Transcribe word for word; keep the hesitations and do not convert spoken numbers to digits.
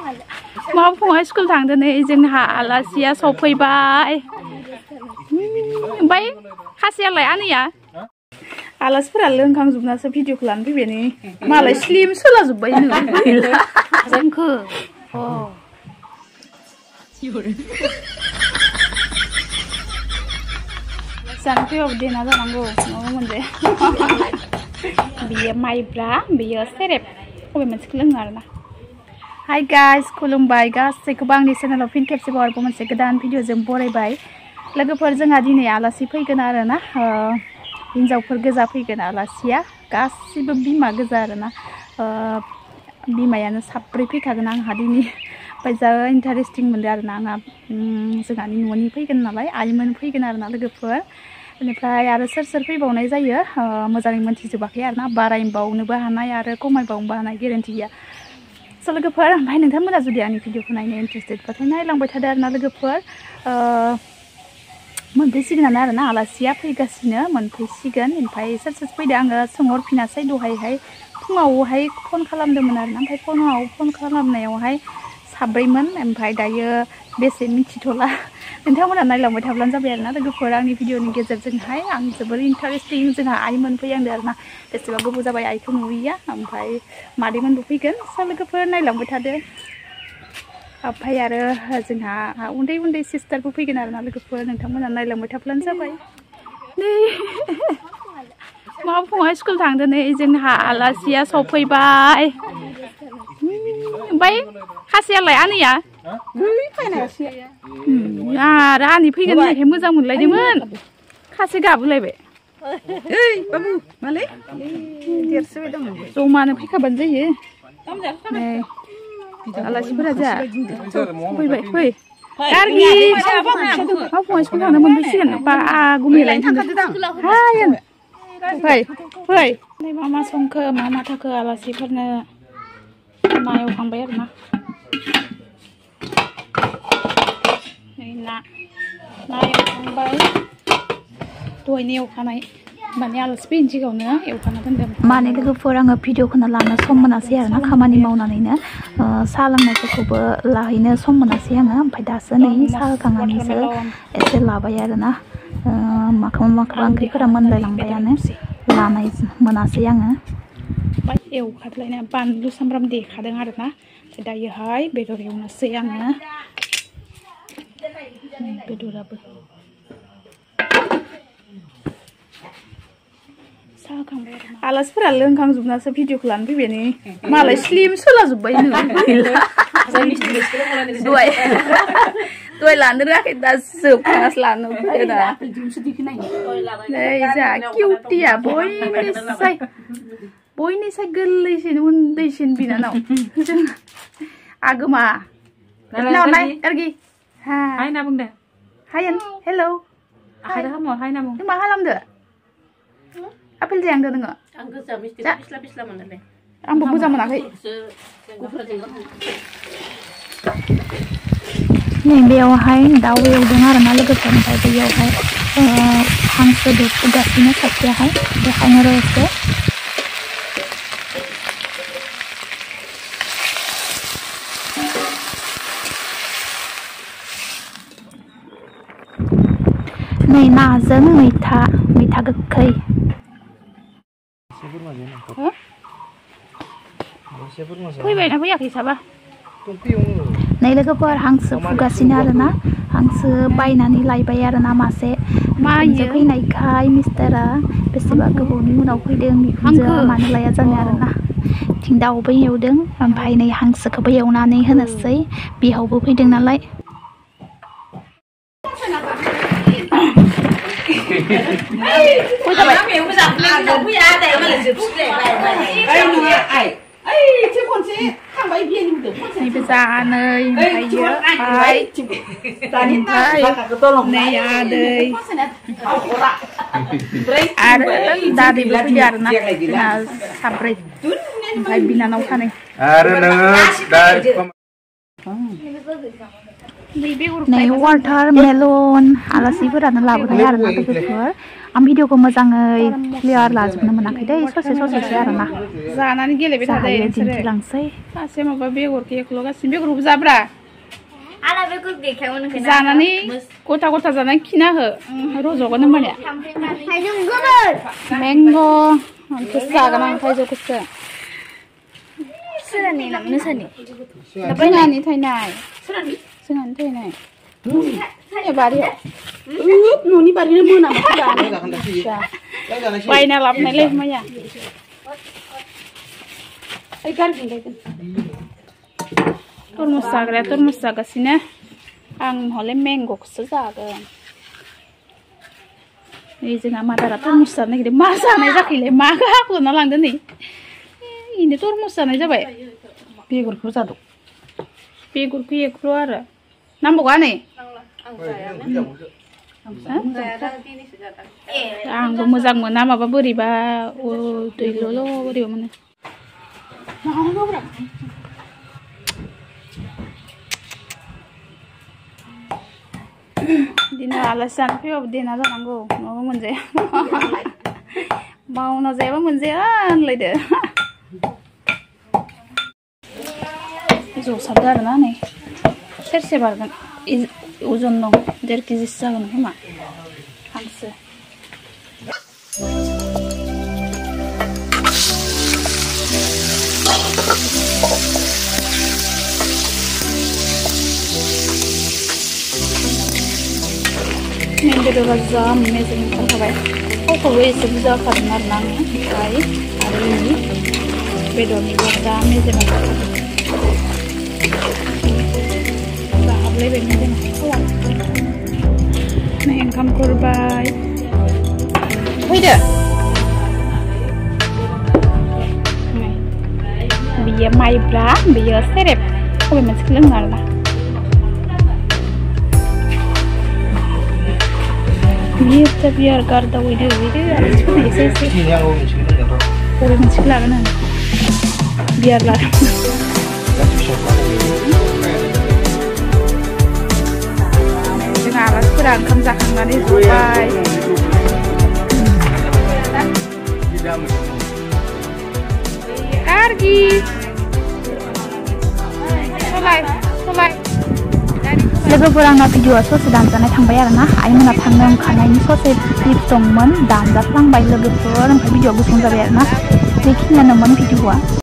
मा फुङाव स्कुल थांदों नै जोंहा आलासिया सफैबाय ओमफ्राय खासेयालाय आनैया आलासिफोरा लोंखांजोबनासो भिडिअखौ लानो फैबाय नै मालाय स्लिम सोलाजोब्बाय नो गैला जोंखो अ जानो फैबाबो देना जानांगौ माबा मोनसे बियो माइब्रा बियो सेरेब बबे मोनसेखौ लोङो आरोना हाय गाइस खुलुमबाय गासैखौबो आंनि चेनेलाव फिन खेबसेबाव आरोबाव मोनसे गोदान भिडिअजों बरायबाय लोगोफोर जोंहा दिनै आलासि फैगोन आरोना हिन्जावफोर गोजा फैगोन आलासिया गासिबो बिमा गोजा आरोना बिमायानो साब्रै फैखागोन आंहा दिनै ओमफ्राय जा इन्टारेस्टिं मोनदों आरोना आंहा जोंहानि न'नि फैगोन नालाय आइमोन फैगोन आरोना लोगोफोर बेनिफ्राय आरो सोर सोर फैबावनाय जायो मोजाङै मोनथिजोबाखै आरोना बारायबावनोबो हानाय आरो खमायबावनोबो हानाय गेरेन्टि गैया स' लोगोफोर ओमफ्राय नोंथांमोना जुदि आंनि भिडिअखौ नायनो इन्टारेस्टेडबाथाय नायलांबाय थादो आरोना लोगोफोर मोनफैसिगोनानो आरोना आलासिया फैगासिनो मोनफैसिगोन ओमफ्राय सोर सोर फैदों आङो सोंहरफिनासै दहायहाय फुङावहाय फन खालामदोंमोन आरोना ओमफ्राय फनाव फन खालामनायावहाय साब्रैमोन ओमफ्राय दायो बेसे मिथिथ'ला नोंथांमोना नायलांबाय थाब्लानो जाबाय आरोना लोगोफोर आंनि भिडिअनि गेजेरजोंहाय आं जोबोर इन्टारेस्टिं जोंहा आइमोन फैहांदों आरोना बेसेबा गोबाव जाबाय आइखौ नुयैया ओमफ्राय मादैमोनबो फैगोन स' लोगोफोर नायलांबाय थादो ओमफ्राय आरो जोंहा उन्दै उन्दै सिस्टारबो फैगोन आरोना लोगोफोर नोंथांमोना नायलांबाय थाब्लानो जाबाय नै मा फुङाव स्कुल थांदों नै जोंहा आलासिया सफैबाय ओमफ्राय खासेयालाय आनैया आरो आनै फैगोन होननायखाय मोजां मोनलायदोंमोन खासे गाबोलायबाय जमानो फैखाबानो जायो नै आलासिफोरा जा फैबाय फै गारगि मा फुङाव स्कुल थांनो मोनफैसिगोन बा गुमैलायनो थांदों हायन फै फै नै मा मा संखो मा मा थाखो आलासिफोरनो ना एवखांबाय आरोना नै ना ना एवखांबाय दहायनो एवखानाय माने आलासि फैनो सिगाङावनो एवखाना दोनदों माने लोगोफोर आङो भिडिअखौनो लानो सम मोनासै आरोना खामानि मावनानैनो साहा लोंनायफोरखौबो लाहैनो सम मोनासै आङो ओमफ्राय दासो नै साहा होखांनानैसो एसे लाबाय आरोना माखौबा माखौबा ओंख्रिफोरा मोनलायलांबायानो लानाय मोनासै आङो एवखादलायना बानलु सामब्राम देखादों आरोना दायोहाय बेदर एवनोसै आङो बेदराबो आलासिफोरा लोंखांजोबनासो भिडिअखौ लानो फैबाय नै मालाय स्लिम सोलाजोब्बाय नो गैला दहाय दहाय लानो रोङाखै दा जोबखांनासो लानो फैयो दा नै जोंहा किउटिया बयनिसाय बयनिसाय गोरलैसिन उन्दैसिन बिनानाव जों आगोमा नाय गारगि हाय होनना बुंदो हायन हेलौ हाय हाय होनना बुं मा खालामदो आपेल जायांदो नोङो आं गोजा मिस्टि फिस्ला फिस्ला मोनदों आंबो मोजां मोनाखै नै बेयावहाय दाउ एवदों आरोना लोगोफोर ओमफ्राय बेयावहाय हांसो दुगासिनो खाथियावहाय बेखायनो र' एसे नै नाजों मैथा मैथा गोखै फैबायना फैयाखै साबा नै लोगोफोर हांसो फुगासिनो आरोना हांसो बायनानै लायबाय आरोना मासे माइजों फैनायखाय मिस्टारा बेसेबा गोबावनि उनाव फैदों बिखुनजोआ मानो लाया जानो आरोना थिं दाउबो एवदों ओमफ्राय नै हांसोखौबो एवनानै होनोसै बिहावबो फैदों नालाय नैबे जानै ओमफ्रायो आइ ओमफ्राय नै आदै आरो दादैबो फैदो आरोना जोंहा साब्रै ओमफ्राय बिनानाव सानै आरो नोङो Nei watermelon आलासिफोरानो लाबोनाय आरोना लोगोफोर आं भिडिअखौ मोजाङै क्लियार लाजोबनो मोनाखै दै ससे ससेसो आरोना जानानै गेलेबाय थादों दिन्थिलांसै सासे माबा बेगरखौ एख्ल'गासिनो बेगरखौबो जाब्रा जानानै गथा गथा जानानै खिना हो रज'गोन होमबानिया मेंग' आंखौसो जागोन आं थाइजौखौसो सोरानि ना नोंसानि जोंहानि थायनाय जोंहानि थायनाय बारियाव न'नि बारिनो मोनामोन बायना लाबोनायलै माया तरमुस जाग्राया तरमुस जागासिनो आं हले मेंग'खौसो जागोन नै जोंहा मादारा तरमुस जानो नागिरदों मा जानाय जाखैलै माखौ हाख्ल'ना लांदो नै इनो तरमुस जानाय जाबाय बेगरखौ जादों बेगरखौ एख्ल' आरो नांबावगा नै आंबो मोजां मोना माबा बोरैबा दैल'ल' बोरैबा मोनो दिना आलासि जानो फैबाबो देना जानांगौ नङाबा मोनजाया मावना जायाबा मोनजाया होनलायदो जसाबदो आरोना नै सेरसे बारगोन अजन दं देर केजिसो जागोन खोमा हांसो मेन बेदरा जा मेजेम ओंखारखाबाय थावखौबो एसे बुरजा होखादों आरोना आङो ओमफ्राय आरो इनि बेदरनिबो जा मेजेम ओंखारखादों जाहाबलायबाय मेजेमा थावा नै ओंखाम खुरबाय फैदो बियो माइब्रा बियो सेरेब बबे मोनसेखौ लोङो आरोना बियो फिसा बियार गारदावैनो बिदो आलासिफोरनो एसे एसे बबे मोनसेखौ लागोन आं बियार लादों जोंहा आलासिफोरा ओंखाम जाखांनानै जबाय कारगि सलाय सलाय लोगोफोर आंना भिडिअआ ससे दानजानाय थांबाय आरोना आइमोना थांनो ओंखारनायनि ससे क्लिप्स दंमोन दानजाफ्लांबाय लोगोफोर ओमफ्राय भिडिअआ गुसुं जाबाय आरोना बेखिनियानोमोन भिडिअआ